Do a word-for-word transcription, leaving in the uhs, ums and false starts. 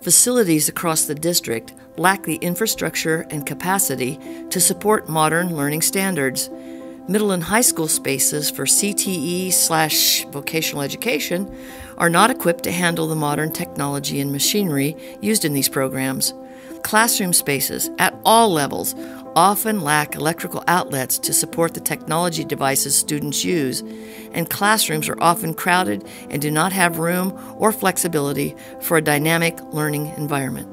Facilities across the district lack the infrastructure and capacity to support modern learning standards. Middle and high school spaces for C T E slash vocational education are not equipped to handle the modern technology and machinery used in these programs. Classroom spaces at all levels often lack electrical outlets to support the technology devices students use, and classrooms are often crowded and do not have room or flexibility for a dynamic learning environment.